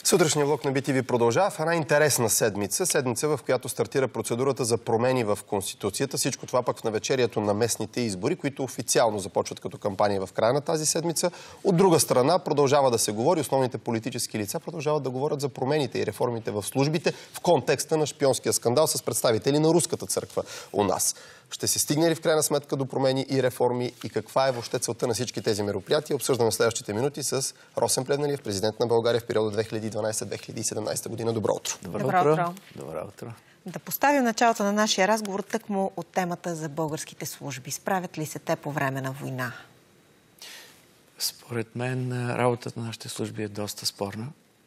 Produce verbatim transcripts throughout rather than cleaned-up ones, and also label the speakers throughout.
Speaker 1: Сутрешния влог на Би Ти Ви продължава в една интересна седмица. Седмица, в която стартира процедурата за промени в Конституцията. Всичко това пък в навечерието на местните избори, които официално започват като кампания в края на тази седмица. От друга страна продължава да се говори, основните политически лица продължават да говорят за промените и реформите в службите в контекста на шпионския скандал с представители на Руската църква у нас. Ще се стигне ли в крайна сметка до промени и реформи и каква е въобще целта на всички тези мероприятия? Обсъждаме в следващите минути с Росен Плевнелиев, президент на България в периода две хиляди и дванадесета - две хиляди и седемнадесета година. Добро утро!
Speaker 2: Добро утро!
Speaker 3: Добро утро!
Speaker 2: Да поставим началото на нашия разговор тъкмо от темата за българските служби. Справят ли се те по време на война?
Speaker 3: Според мен работата на нашите служби е доста спорна.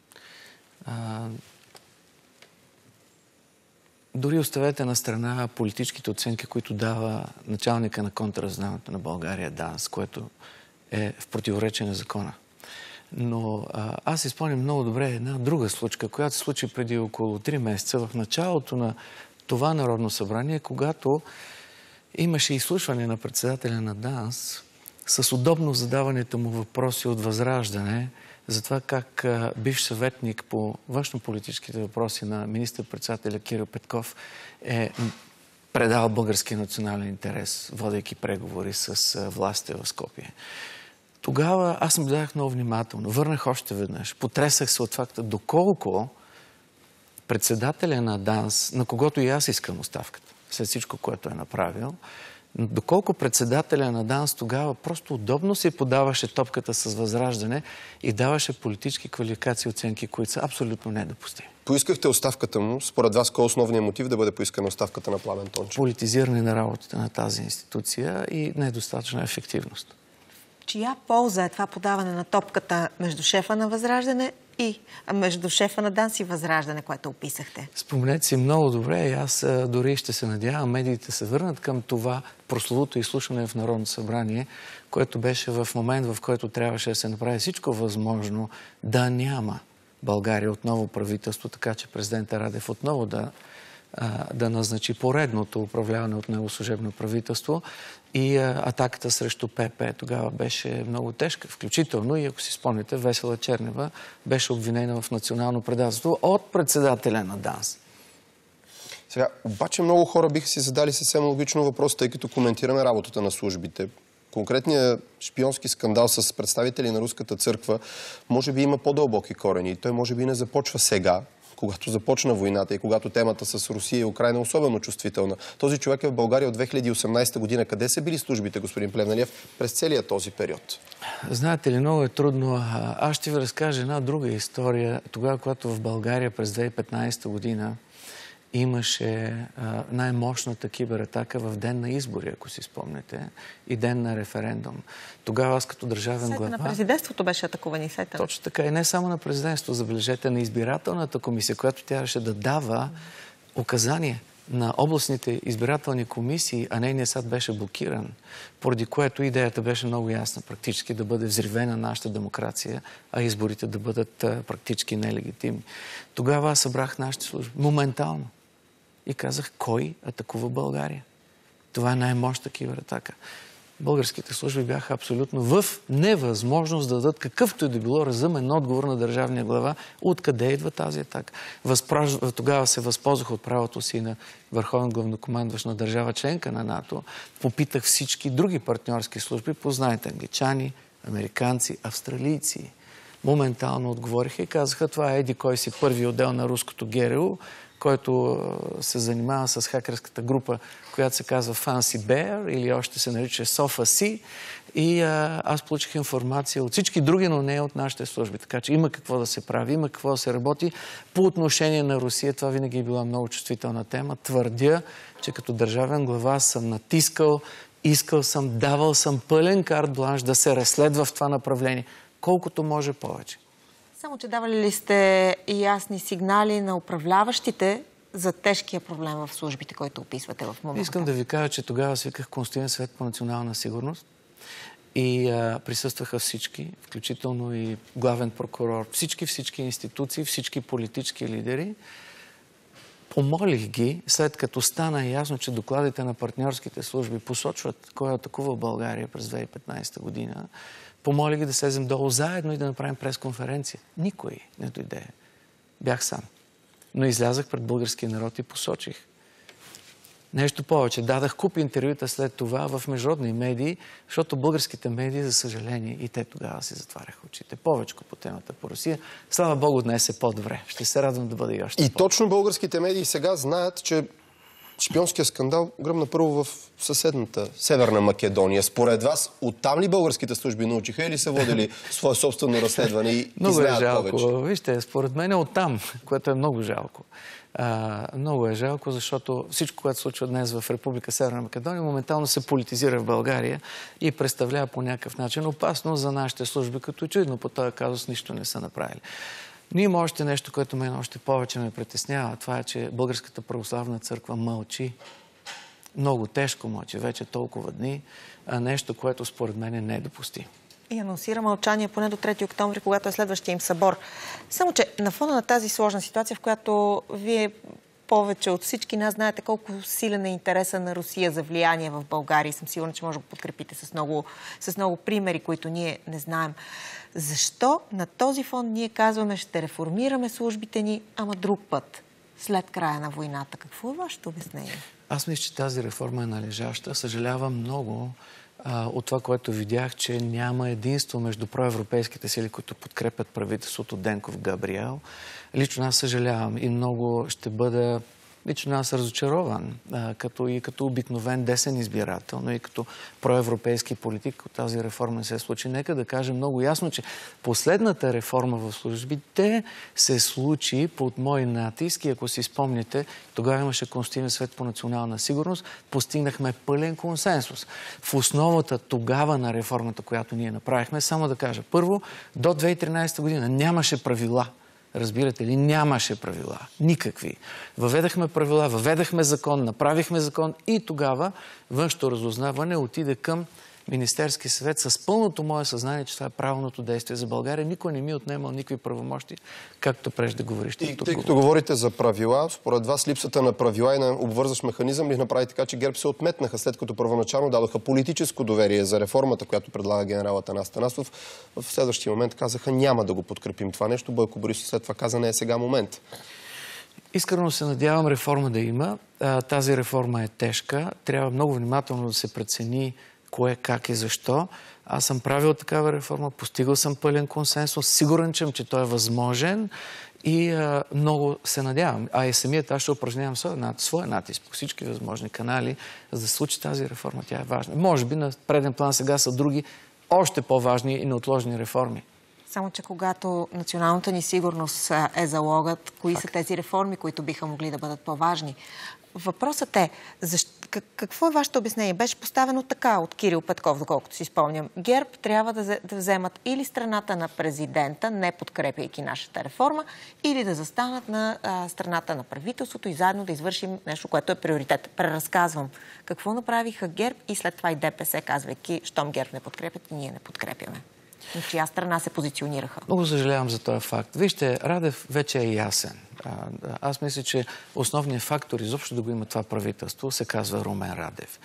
Speaker 3: Дори оставете на страна политическите оценки, които дава началника на контраразузнаването на България, ДАНС, което е в противоречие на закона. Но а, аз си спомням много добре една друга случка, която се случи преди около три месеца в началото на това Народно събрание, когато имаше изслушване на председателя на ДАНС с удобно задаването му въпроси от Възраждане за това как а, бивш съветник по външнополитическите въпроси на министър-председателя Кирил Петков е предал българския национален интерес, водейки преговори с а, властите в Скопие. Тогава аз наблюдавах много внимателно. Върнах още веднъж. Потресах се от факта доколко председателя на ДАНС, на когото и аз искам оставката, след всичко, което е направил, доколко председателя на ДАНС тогава просто удобно си подаваше топката с Възраждане и даваше политически квалификации и оценки, които са абсолютно недопустими.
Speaker 1: Поискахте оставката му. Според вас, кой е основният мотив да бъде поискана оставката на Пламен Тончев?
Speaker 3: Политизиране на работата на тази институция и недостатъчна ефективност.
Speaker 2: Чия полза е това подаване на топката между шефа на Възраждане и между шефа на ДАНС и Възраждане, което описахте?
Speaker 3: Спомнете си много добре и аз дори ще се надявам медиите се върнат към това прословуто изслушване в Народното събрание, което беше в момент, в който трябваше да се направи всичко възможно да няма България отново правителство, така че президента Радев отново да, да назначи поредното управляване от него служебно правителство. И а, атаката срещу ПП тогава беше много тежка. Включително, и ако си спомняте, Весела Чернева беше обвинена в национално предателство от председателя на ДАНС.
Speaker 1: Сега, обаче много хора биха си задали съвсем логично въпрос, тъй като коментираме работата на службите. Конкретният шпионски скандал с представители на Руската църква може би има по-дълбоки корени. Той може би не започва сега, когато започна войната и когато темата с Русия и Украйна е особено чувствителна. Този човек е в България от две хиляди и осемнадесета година. Къде са били службите, господин Плевнелиев, през целия този период? Знаете ли, много е трудно. Аз ще ви разкажа една друга история. Тогава, когато в България през две хиляди и петнадесета година имаше най-мощната кибератака в ден на избори, ако си спомнете, и ден на референдум. Тогава аз като държавен глава...
Speaker 2: Сайта на президентството беше атакувани. Сайта.
Speaker 3: Точно така. И не само на президентството, забележете, на избирателната комисия, която трябваше да дава указания на областните избирателни комисии, а нейният сад беше блокиран, поради което идеята беше много ясна, практически да бъде взривена нашата демокрация, а изборите да бъдат практически нелегитимни. Тогава аз събрах нашите служби моментално и казах, кой атакува България. Това е най-мощна кибератака. Българските служби бяха абсолютно в невъзможност да дадат какъвто и да било разумен отговор на държавния глава, откъде идва тази атака. Възпраж... Тогава се възползвах от правото си на върховен главнокомандващ на държава членка на НАТО. Попитах всички други партньорски служби, познайте англичани, американци, австралийци. Моментално отговориха и казаха, това е еди кой си първи отдел на руското ГРУ, който се занимава с хакерската група, която се казва Fancy Bear или още се нарича SOFA-C. И а, аз получих информация от всички други, но не от нашите служби. Така че има какво да се прави, има какво да се работи. По отношение на Русия, това винаги е била много чувствителна тема. Твърдя, че като държавен глава съм натискал, искал съм, давал съм пълен карт-бланш да се разследва в това направление. Колкото може повече.
Speaker 2: Само, че давали ли сте ясни сигнали на управляващите за тежкия проблем в службите, който описвате в момента?
Speaker 3: Искам да ви кажа, че тогава свиках Конституционен съвет по национална сигурност и а, присъстваха всички, включително и главен прокурор, всички, всички институции, всички политически лидери. Помолих ги, след като стана ясно, че докладите на партньорските служби посочват кой атакува България през две хиляди и петнадесета година, помолих ги да слезем долу заедно и да направим пресконференция. Никой не дойде. Бях сам. Но излязах пред българския народ и посочих. Нещо повече. Дадах куп интервюта след това в международни медии, защото българските медии, за съжаление, и те тогава си затваряха очите. Повечко по темата по Русия. Слава Богу, днес е по-добре. Ще се радвам да бъде и още.
Speaker 1: И точно българските медии сега знаят, че шпионския скандал гръмна първо в съседната Северна Македония. Според вас, оттам ли българските служби научиха или са водили свое собствено разследване и,
Speaker 3: много
Speaker 1: и знаят
Speaker 3: е жалко.
Speaker 1: повече?
Speaker 3: Вижте, според мен е оттам, което е много жалко. А, много е жалко, защото всичко, което се случва днес в Република Северна Македония, моментално се политизира в България и представлява по някакъв начин опасно за нашите служби, като очевидно по този казус нищо не са направили. Но има още нещо, което мен още повече ме притеснява. Това е, че Българската православна църква мълчи. Много тежко мълчи, вече толкова дни. А нещо, което според мен е недопустимо.
Speaker 2: И анонсира мълчание поне до трети октомври, когато е следващия им събор. Само че на фона на тази сложна ситуация, в която вие повече от всички нас знаете колко силен е интереса на Русия за влияние в България, и съм сигурна, че може да го подкрепите с много, с много примери, които ние не знаем. Защо на този фон ние казваме, ще реформираме службите ни, ама друг път, след края на войната? Какво е вашето обяснение?
Speaker 3: Аз мисля, че тази реформа е належаща. Съжалявам много а, от това, което видях, че няма единство между проевропейските сили, които подкрепят правителството Денков-Габриел. Лично аз съжалявам и много ще бъда лично аз разочарован, а, като и като обикновен десен избирател, но и като проевропейски политик от тази реформа не се случи. Нека да кажем много ясно, че последната реформа в службите се случи под мой натиск и ако си спомните, тогава имаше Консултативен съвет по национална сигурност, постигнахме пълен консенсус. В основата тогава на реформата, която ние направихме, само да кажа, първо, до две хиляди и тринадесета година нямаше правила. Разбирате ли, нямаше правила. Никакви. Въведахме правила, въведахме закон, направихме закон и тогава външното разузнаване отиде към Министерски съвет с пълното мое съзнание, че това е правилното действие за България. Никой не ми отнемал никакви правомощи, както преждеговорищите.
Speaker 1: И тъй като говорите за правила, според вас липсата на правила и на обвързващ механизъм ли направи така, че ГЕРБ се отметнаха, след като първоначално дадоха политическо доверие за реформата, която предлага генерал Атанас Атанасов, в следващия момент казаха няма да го подкрепим това нещо. Бойко Борисов след това каза не е сега момент.
Speaker 3: Искрено се надявам реформа да има. Тази реформа е тежка. Трябва много внимателно да се прецени кое, как и защо. Аз съм правил такава реформа, постигал съм пълен консенсус, сигурен съм, че той е възможен и а, много се надявам. А и самият аз ще упражнявам своя, своя натиск по всички възможни канали, за да случи тази реформа. Тя е важна. Може би на преден план сега са други още по-важни и неотложни реформи.
Speaker 2: Само че когато националната ни сигурност е залогът, кои Факт. са тези реформи, които биха могли да бъдат по-важни? Въпросът е, защ... какво е вашето обяснение? Беше поставено така от Кирил Петков, доколкото си спомням. ГЕРБ трябва да, да вземат или страната на президента, не подкрепяйки нашата реформа, или да застанат на а, страната на правителството и заедно да извършим нещо, което е приоритет. Преразказвам. Какво направиха ГЕРБ и след това и ДПС, казвайки, щом ГЕРБ не подкрепят, ние не подкрепяме. На чия страна се позиционираха?
Speaker 3: Много съжалявам за този факт. Вижте, Радев вече е ясен. Аз мисля, че основният фактор изобщо да го има това правителство се казва Румен Радев.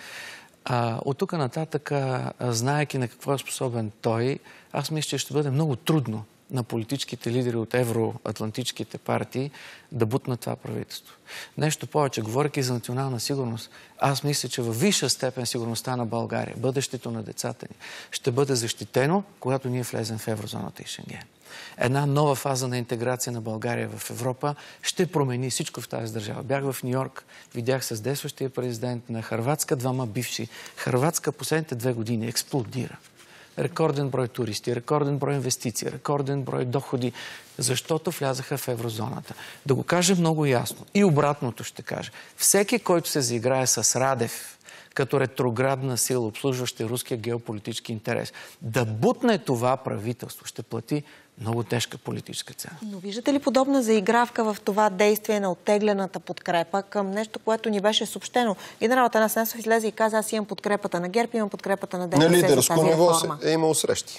Speaker 3: А, от тук нататък, знаейки на какво е способен той, аз мисля, че ще бъде много трудно на политическите лидери от евроатлантическите партии да бутнат това правителство. Нещо повече, говорейки за национална сигурност, аз мисля, че във висша степен сигурността на България, бъдещето на децата ни, ще бъде защитено, когато ние влезем в еврозоната и Шенген. Една нова фаза на интеграция на България в Европа ще промени всичко в тази държава. Бях в Ню-Йорк, видях с действащия президент на Хърватска, двама бивши. Хърватска последните две години експлодира. Рекорден брой туристи, рекорден брой инвестиции, рекорден брой доходи, защото влязаха в еврозоната. Да го кажа много ясно. И обратното ще кажа. Всеки, който се заиграе с Радев, като ретроградна сила, обслужваща руския геополитически интерес, да бутне това правителство, ще плати много тежка политическа цена.
Speaker 2: Но виждате ли подобна заигравка в това действие на оттеглената подкрепа към нещо, което ни беше съобщено? Генерал Атанас Атанасов излезе и каза, аз имам подкрепата на ГЕРБ, имам подкрепата на ДПС за тази реформа.
Speaker 1: Е имало срещи.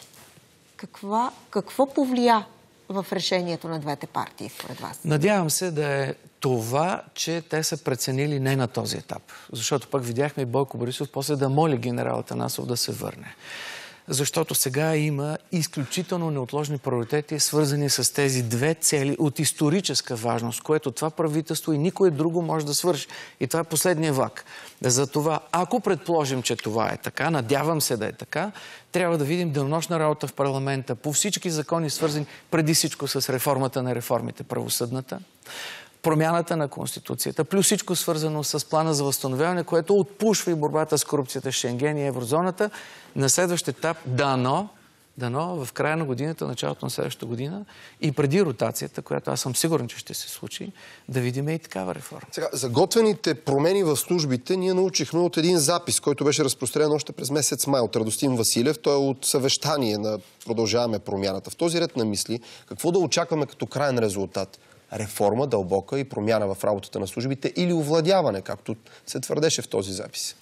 Speaker 2: Каква, какво повлия в решението на двете партии, според вас?
Speaker 3: Надявам се да е това, че те са преценили не на този етап. Защото пък видяхме и Бойко Борисов после да моли генерал Атанасов да се върне. защото сега има изключително неотложни приоритети, свързани с тези две цели от историческа важност, което това правителство и никой друго може да свърши. И това е последния влак. Затова, ако предположим, че това е така, надявам се да е така, трябва да видим денонощна работа в парламента по всички закони, свързани преди всичко с реформата на реформите, правосъдната, промяната на Конституцията, плюс всичко свързано с плана за възстановяване, което отпушва и борбата с корупцията в Шенген и еврозоната. На следващ етап дано, дано в края на годината, началото на следващата година и преди ротацията, която аз съм сигурен, че ще се случи, да видим и такава реформа.
Speaker 1: Сега, за готвените промени в службите ние научихме от един запис, който беше разпространен още през месец май от Радостин Василев. Той е от съвещание на Продължаваме промяната. В този ред на мисли, какво да очакваме като краен резултат? Реформа дълбока и промяна в работата на службите или овладяване, както се твърдеше в този запис?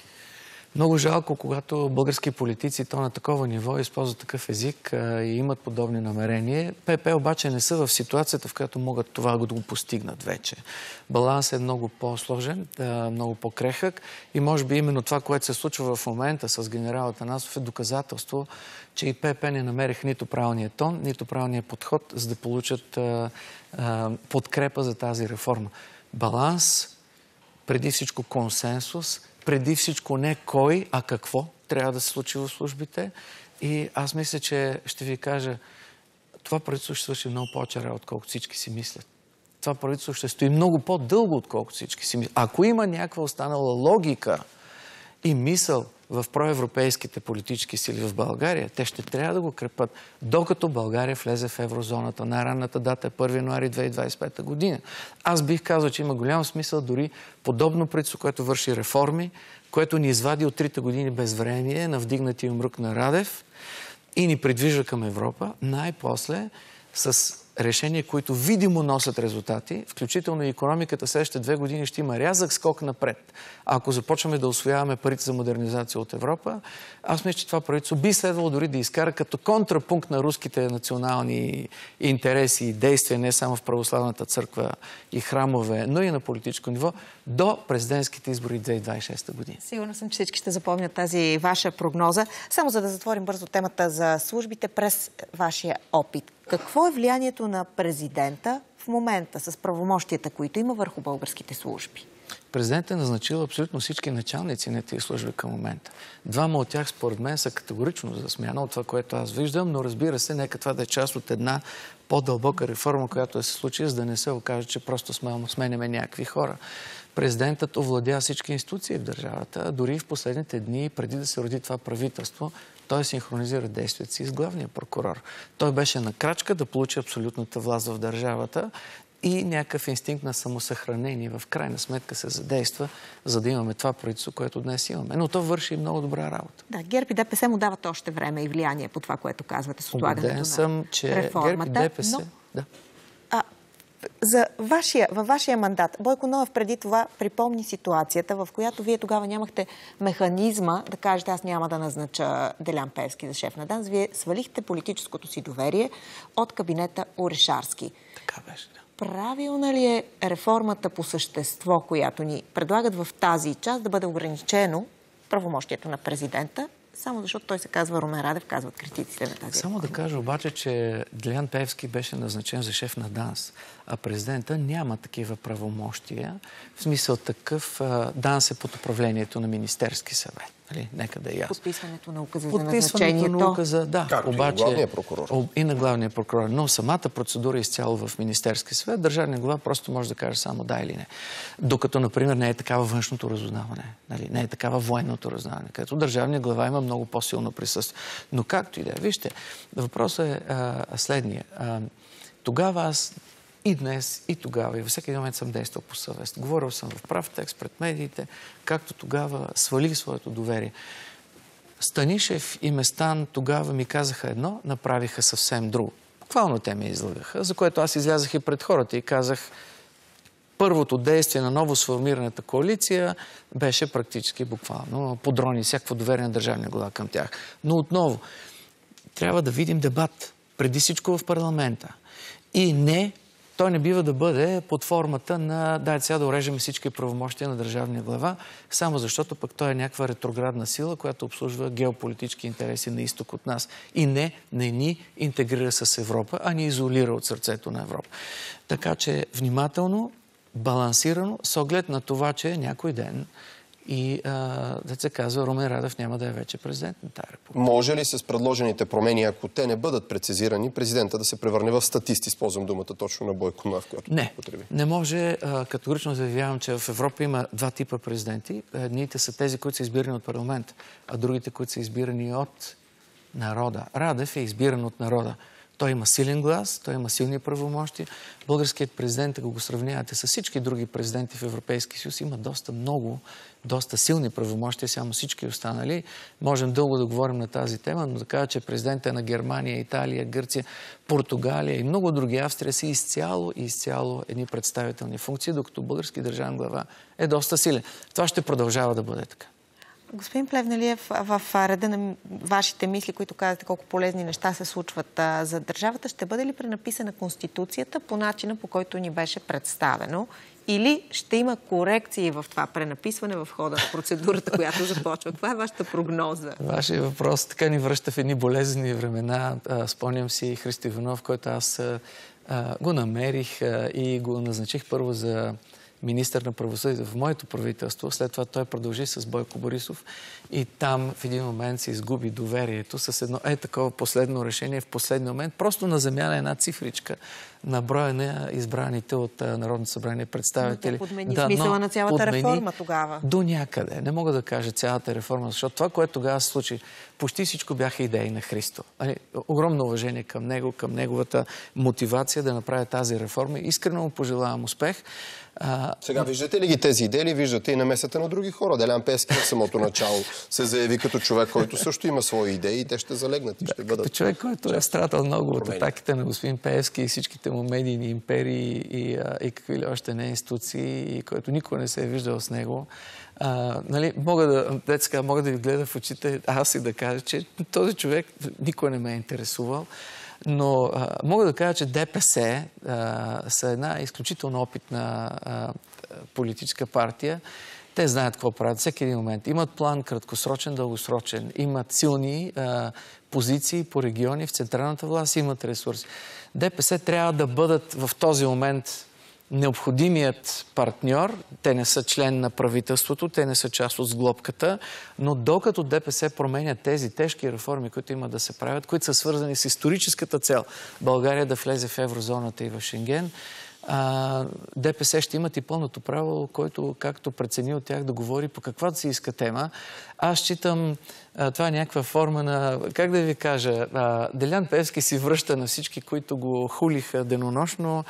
Speaker 3: Много жалко, когато български политици то на такова ниво използват такъв език а, и имат подобни намерения. ПП обаче не са в ситуацията, в която могат това да го постигнат вече. Балансът е много по-сложен, много по-крехък и може би именно това, което се случва в момента с генерал Атанасов е доказателство, че и ПП не намерих нито правилния тон, нито правилния подход, за да получат а, а, подкрепа за тази реформа. Баланс, преди всичко консенсус, преди всичко не кой, а какво трябва да се случи в службите. И аз мисля, че ще ви кажа, това правителство ще свърши много повече работа, отколкото всички си мислят. Това правителство ще стои много по-дълго, отколкото всички си мислят. Ако има някаква останала логика и мисъл в проевропейските политически сили в България, те ще трябва да го крепат, докато България влезе в еврозоната. Най-ранната дата е първи януари две хиляди двадесет и пета година. Аз бих казал, че има голям смисъл дори подобно правителство, което върши реформи, което ни извади от трите години безвремие на вдигнатия мрък на Радев и ни придвижва към Европа, най-после с решения, които видимо носят резултати, включително и икономиката следващите две години ще има рязък скок напред. Ако започваме да усвояваме парите за модернизация от Европа, аз мисля, че това правителство би следвало дори да изкара като контрапункт на руските национални интереси и действия, не само в православната църква и храмове, но и на политическо ниво, до президентските избори две хиляди двадесет и шеста година.
Speaker 2: Сигурна съм, че всички ще запомнят тази ваша прогноза. Само за да затворим бързо темата за службите през вашия опит. Какво е влиянието на президента в момента с правомощията, които има върху българските служби?
Speaker 3: Президентът е назначил абсолютно всички началници на тези служби към момента. Двама от тях, според мен, са категорично за смяна от това, което аз виждам, но разбира се, нека това да е част от една по-дълбока реформа, която да се случи, за да не се окаже, че просто сменяме някакви хора. Президентът овладя всички институции в държавата, дори в последните дни, преди да се роди това правителство, той синхронизира действията си с главния прокурор. Той беше на крачка да получи абсолютната власт в държавата и някакъв инстинкт на самосъхранение в крайна сметка се задейства, за да имаме това правителство, което днес имаме. Но то върши много добра работа.
Speaker 2: Да, ГЕРБ и ДПС му дават още време и влияние по това, което казвате с отлагането на
Speaker 3: съм, че
Speaker 2: реформата.
Speaker 3: ГЕРБ и ДПС...
Speaker 2: Но...
Speaker 3: Да.
Speaker 2: А, за вашия, във вашия мандат, Бойко Ноев преди това припомни ситуацията, в която вие тогава нямахте механизма да кажете, аз няма да назнача Делян Пеевски за шеф на ДАНС. Вие свалихте политическото си доверие от кабинета Орешарски.
Speaker 3: Така беше, да.
Speaker 2: Правилна ли е реформата по същество, която ни предлагат в тази част, да бъде ограничено правомощието на президента, само защото той се казва Румен Радев, казват критиците на тази
Speaker 3: Само
Speaker 2: реформа?
Speaker 3: да кажа обаче, че Делян Пеевски беше назначен за шеф на ДАНС, а президента няма такива правомощия. В смисъл такъв, ДАНС е под управлението на Министерски съвет. Нали? Нека да е ясно.
Speaker 2: Подписването на указа за
Speaker 3: Подписването
Speaker 2: назначението.
Speaker 3: на указа, да.
Speaker 1: Както
Speaker 3: обаче,
Speaker 1: и на главния прокурор.
Speaker 3: И на главния прокурор. Но самата процедура е изцяло в Министерски съвет. Държавният глава просто може да каже само да или не. Докато, например, не е такава външното разузнаване. Нали? Не е такава военното разузнаване, където държавният глава има много по-силно присъствие. Но както и да е. Вижте, въпросът е а, следния. А, тогава аз и днес, и тогава, и във всеки момент съм действал по съвест. Говорил съм в прав текст пред медиите, както тогава свалих своето доверие. Станишев и Местан тогава ми казаха едно, направиха съвсем друго. Буквално те ме излагаха, за което аз излязах и пред хората и казах, първото действие на ново сформираната коалиция беше практически буквално подрони всякакво доверие на държавния глава към тях. Но отново, трябва да видим дебат преди всичко в парламента. И не той не бива да бъде под формата на дай сега да урежем всички правомощия на държавния глава, само защото пък той е някаква ретроградна сила, която обслужва геополитически интереси на изток от нас. И не, не ни интегрира с Европа, а ни изолира от сърцето на Европа. Така че внимателно, балансирано, с оглед на това, че някой ден и, да се казва, Румен Радев няма да е вече президент на тази република.
Speaker 1: Може ли с предложените промени, ако те не бъдат прецизирани, президента да се превърне в статист, използвам думата точно на Бойко Нов, която
Speaker 3: не,
Speaker 1: потреби?
Speaker 3: Не може. Категорично заявявам, че в Европа има два типа президенти. Едните са тези, които са избирани от парламент, а другите, които са избирани от народа. Радев е избиран от народа. Той има силен глас, той има силни правомощи. Българският президент, ако го сравнявате с всички други президенти в Европейския съюз, има доста много, доста силни правомощия, само всички останали. Можем дълго да говорим на тази тема, но да кажа, че президентът на Германия, Италия, Гърция, Португалия и много други, Австрия са изцяло и изцяло едни представителни функции, докато български държавен глава е доста силен. Това ще продължава да бъде така.
Speaker 2: Господин Плевнелиев, в реда на вашите мисли, които казвате колко полезни неща се случват за държавата, ще бъде ли пренаписана Конституцията по начина, по който ни беше представено? Или ще има корекции в това пренаписване в хода на процедурата, която започва? Това е вашата прогноза.
Speaker 3: Вашия въпрос така ни връща в едни болезнени времена. Спомням си Христо Иванов, който аз го намерих и го назначих първо за министър на правосъдието в моето правителство. След това той продължи с Бойко Борисов и там в един момент се изгуби доверието с едно е такова последно решение в последния момент. Просто на замяна една цифричка на броя на избраните от Народното събрание представители.
Speaker 2: Но тя подмени да, смисъла на цялата реформа тогава.
Speaker 3: До някъде. Не мога да кажа цялата реформа, защото това, което тогава се случи, почти всичко бяха идеи на Христо. Огромно уважение към него, към неговата мотивация да направи тази реформа. Искрено му пожелавам успех.
Speaker 1: А... Сега виждате ли ги тези идеи или виждате и намесата на други хора? Делян Пеевски в самото начало се заяви като човек, който също има свои идеи и те ще залегнат и ще бъдат...
Speaker 3: Като човек, който е страдал много от атаките на господин Пеевски и всичките му медийни империи и, а, и какви ли още не институции, и който никога не се е виждал с него. А, нали, мога, да, детска, мога да ви гледа в очите аз и да кажа, че този човек никога не ме е интересувал. Но а, мога да кажа, че ДПС а, са една изключително опитна а, политическа партия. Те знаят какво правят всеки един момент. Имат план краткосрочен, дългосрочен. Имат силни а, позиции по региони в централната власт, имат ресурси. ДПС трябва да бъдат в този момент необходимият партньор. Те не са член на правителството, те не са част от сглобката, но докато ДПС променя тези тежки реформи, които има да се правят, които са свързани с историческата цел България да влезе в еврозоната и в Шенген, ДПС ще имат и пълното право, който, както прецени от тях, да говори по каквато си иска тема. Аз считам, това е някаква форма на, как да ви кажа, Делян Пеевски си връща на всички, които го хулиха денонощно,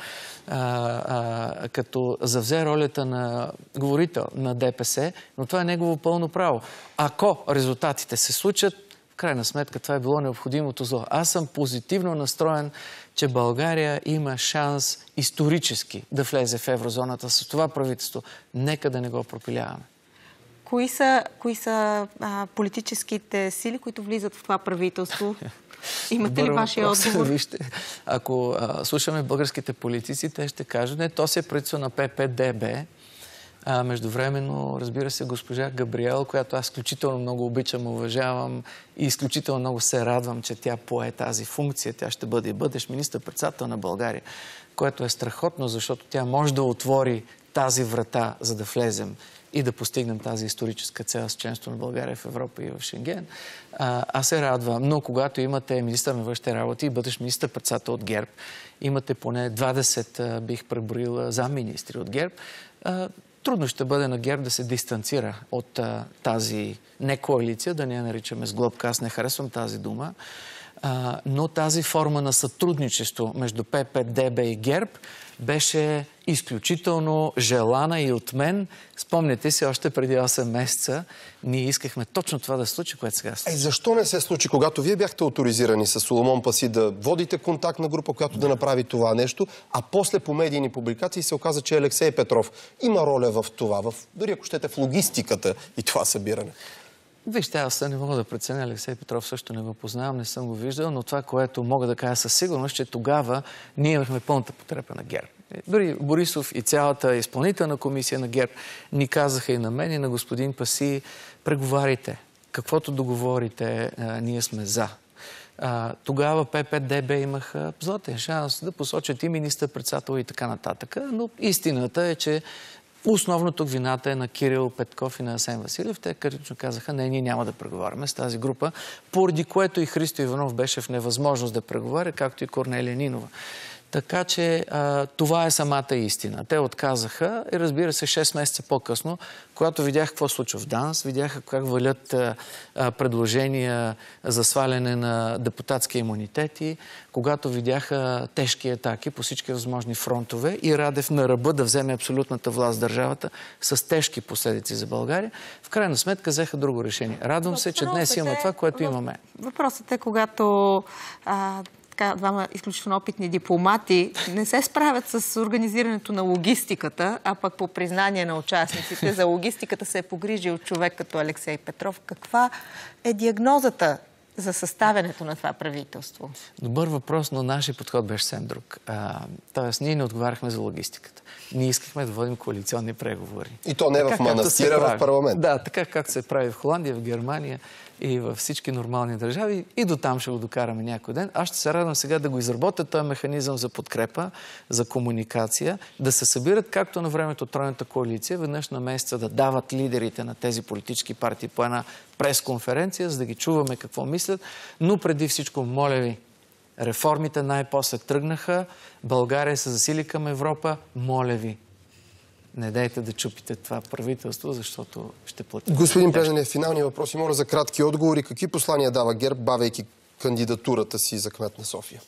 Speaker 3: като завзе ролята на говорител на ДПС, но това е негово пълно право. Ако резултатите се случат, в крайна сметка това е било необходимото зло. Аз съм позитивно настроен, че България има шанс исторически да влезе в еврозоната с това правителство. Нека да не го пропиляваме.
Speaker 2: Кои са, кои са а, политическите сили, които влизат в това правителство? Имате ли вашия отговор?
Speaker 3: Вижте, ако а, слушаме българските политици, те ще кажат, не, то се е правителство на П П Д Б. А, междувременно, разбира се, госпожа Габриел, която аз изключително много обичам, уважавам и изключително много се радвам, че тя пое тази функция. Тя ще бъде и бъдещ министър-председател на България, което е страхотно, защото тя може да отвори тази врата, за да влезем и да постигнем тази историческа цел с членство на България в Европа и в Шенген. А, аз се радвам, но когато имате министър на външните работи и бъдеш министър-председател от ГЕРБ, имате поне двадесет, бих преброила, замминистри от ГЕРБ, а, трудно ще бъде на ГЕРБ да се дистанцира от а, тази не коалиция, да не я наричаме сглобка, аз не харесвам тази дума, а, но тази форма на сътрудничество между П П Д Б и ГЕРБ беше изключително желана и от мен. Спомняте си, още преди осем месеца ние искахме точно това да се случи, което сега се случи.
Speaker 1: Е, защо не се случи, когато вие бяхте авторизирани с Соломон Паси да водите контактна група, която да направи това нещо, а после по медийни публикации се оказа, че Алексей Петров има роля в това, в, дори ако щете в логистиката и това събиране?
Speaker 3: Вижте, аз не мога да преценя, Алексей Петров също не го познавам, не съм го виждал, но това, което мога да кажа със сигурност, че тогава ние имахме пълната подкрепа на ГЕРБ. Дори Борисов и цялата изпълнителна комисия на ГЕРБ ни казаха и на мен, и на господин Паси: преговарите, каквото договорите, ние сме за. Тогава П П Д Б имаха златен шанс да посочат и министър-председател и така нататък. Но истината е, че основно тук вината е на Кирил Петков и на Асен Василев. Те категорично казаха: не, ние няма да преговаряме с тази група, поради което и Христо Иванов беше в невъзможност да преговаря, както и Корнелия Нинова. Така че а, това е самата истина. Те отказаха и, разбира се, шест месеца по-късно, когато видях какво случва в ДАНС, видяха как валят а, а, предложения за сваляне на депутатски имунитети, когато видяха тежки атаки по всички възможни фронтове и Радев на ръба да вземе абсолютната власт в държавата с тежки последици за България, в крайна сметка взеха друго решение. Радвам се, че днес имаме това, което имаме.
Speaker 2: Въпросът е, когато а, двама изключително опитни дипломати не се справят с организирането на логистиката, а пък по признание на участниците за логистиката се е погрижил човек като Алексей Петров. Каква е диагнозата за съставянето на това правителство?
Speaker 3: Добър въпрос, но нашия подход беше съвсем друг. А, тоест, ние не отговаряхме за логистиката. Ние искахме да водим коалиционни преговори.
Speaker 1: И то не така, в манастира, в парламент.
Speaker 3: Да, така както се прави в Холандия, в Германия и във всички нормални държави. И до там ще го докараме някой ден. Аз ще се радвам сега да го изработя този механизъм за подкрепа, за комуникация, да се събират, както на времето Тройната коалиция, веднъж на месеца да дават лидерите на тези политически партии по една пресконференция, за да ги чуваме какво мислят. Но преди всичко, моля ви, реформите най-после тръгнаха, България се засили към Европа, моля ви, не дайте да чупите това правителство, защото ще платите.
Speaker 1: Господин Плевнелиев, финални въпроси, моля за кратки отговори. Какви послания дава ГЕРБ, бавейки кандидатурата си за кмет на София?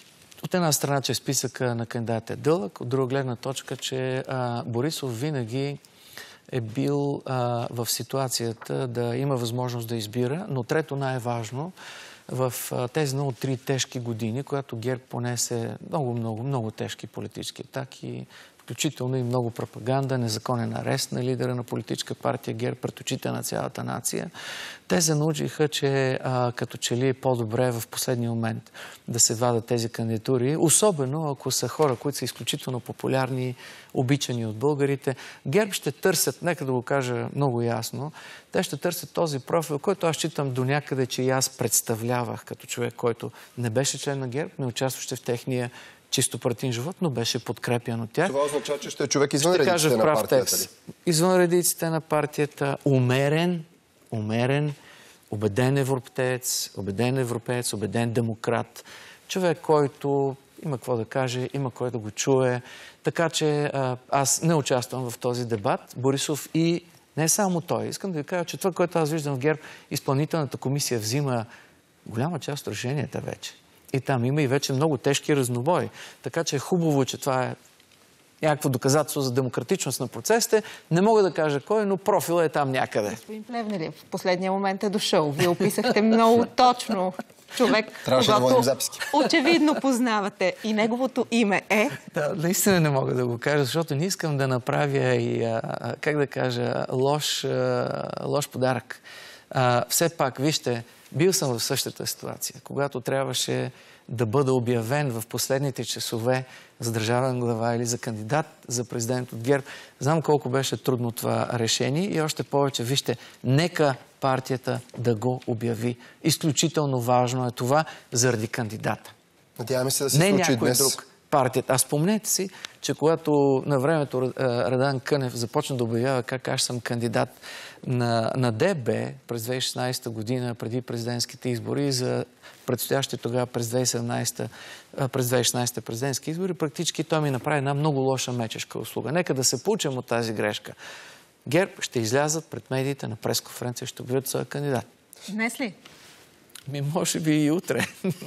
Speaker 3: От една страна, че списъка на кандидата е дълъг, от друга гледна точка, че а, Борисов винаги е бил а, в ситуацията да има възможност да избира, но трето най-важно, в а, тези много три тежки години, когато ГЕРБ понесе много, много, много тежки политически атаки, включително и много пропаганда, незаконен арест на лидера на политическа партия ГЕРБ пред очите на цялата нация. Те се научиха, че а, като че ли е по-добре в последния момент да се вадат тези кандидатури, особено ако са хора, които са изключително популярни, обичани от българите. ГЕРБ ще търсят, нека да го кажа много ясно, те ще търсят този профил, който аз считам до някъде, че и аз представлявах като човек, който не беше член на ГЕРБ, не участваше в техния чисто партиен живот, но беше подкрепян от тях.
Speaker 1: Това означава, че ще е човек извън редиците на партията ли?
Speaker 3: Извън редиците на партията, умерен, умерен, убеден европеец, убеден европеец, убеден демократ. Човек, който има какво да каже, има кой да го чуе. Така че а, аз не участвам в този дебат. Борисов и не само той. Искам да ви кажа, че това, което аз виждам в ГЕРБ, изпълнителната комисия взима голяма част от решенията вече. И там има и вече много тежки разнобои. Така че е хубаво, че това е някакво доказателство за демократичност на процесите. Не мога да кажа кой, но профила е там някъде.
Speaker 2: Господин Плевнелиев, в последния момент е дошъл. Вие описахте много точно човек,
Speaker 1: трябваше да водим записки.
Speaker 2: Очевидно познавате. И неговото име е...
Speaker 3: Да, наистина не мога да го кажа, защото не искам да направя и, а, как да кажа, лош, а, лош подарък. А, все пак, вижте, бил съм в същата ситуация, когато трябваше да бъда обявен в последните часове за държавен глава или за кандидат за президент от ГЕРБ. Знам колко беше трудно това решение и още повече, вижте, нека партията да го обяви. Изключително важно е това заради кандидата.
Speaker 1: Надяваме се да се
Speaker 3: не
Speaker 1: случи
Speaker 3: някой
Speaker 1: днес.
Speaker 3: друг. Партията. А спомнете си, че когато на времето Радан Кънев започна да обявява как аз съм кандидат на, на Д Б през две хиляди и шестнадесета година, преди президентските избори, за предстоящи тогава през две хиляди и седемнадесета, през две хиляди и шестнадесета президентски избори, практически той ми направи една много лоша мечешка услуга. Нека да се получим от тази грешка. ГЕРБ ще излязат пред медиите на пресконференция, ще обявят своя кандидат.
Speaker 2: Днес ли?
Speaker 3: Ми, може би и утре.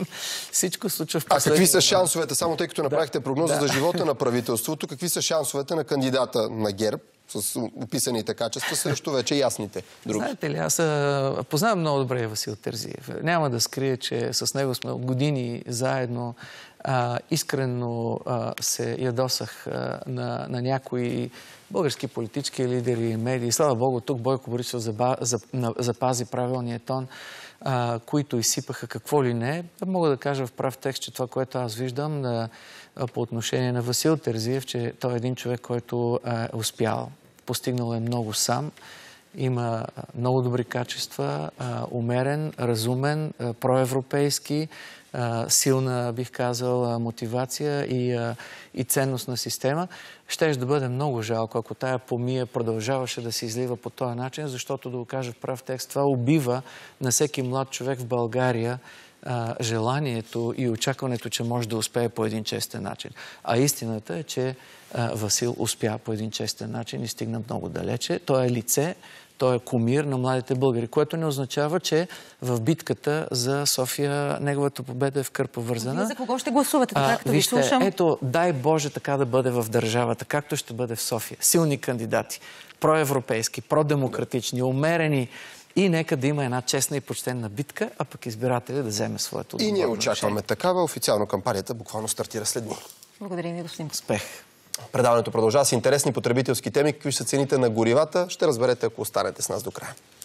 Speaker 3: Всичко случва в последния.
Speaker 1: А какви са шансовете, само тъй като направихте прогноза
Speaker 3: да.
Speaker 1: за живота на правителството, какви са шансовете на кандидата на ГЕРБ с описаните качества срещу вече ясните други?
Speaker 3: Знаете ли, аз а, познавам много добре Васил Терзиев. Няма да скрия, че с него сме от години заедно. А, искрено а, се ядосах а, на, на някои български политически лидери и медии. Слава Богу, тук Бойко Борисов запази правилния тон. а, които изсипаха какво ли не. Мога да кажа в прав текст, че това, което аз виждам на, по отношение на Васил Терзиев, че той е един човек, който е успял. Постигнал е много сам. Има много добри качества, умерен, разумен, проевропейски, силна, бих казал, мотивация и, и ценностна система. Щеше да бъде много жалко, ако тая помия продължаваше да се излива по този начин, защото, да го кажа в прав текст, това убива на всеки млад човек в България желанието и очакването, че може да успее по един честен начин. А истината е, че Васил успя по един честен начин и стигна много далече. Той е лице, той е кумир на младите българи, което не означава, че в битката за София неговата победа е в кърпа вързана.
Speaker 2: За кого ще гласувате? Така, като
Speaker 3: вижте,
Speaker 2: ви слушам.
Speaker 3: Ето, дай Боже така да бъде в държавата, както ще бъде в София. Силни кандидати, проевропейски, продемократични, умерени. И нека да има една честна и почтенна битка, а пък избирателя да вземе своето отговорно.
Speaker 1: И ние очакваме такава. Официално кампанията буквално стартира след дни.
Speaker 2: Благодарим ви, господин.
Speaker 3: Успех!
Speaker 1: Предаването продължава с интересни потребителски теми. Какви са цените на горивата? Ще разберете, ако останете с нас до края.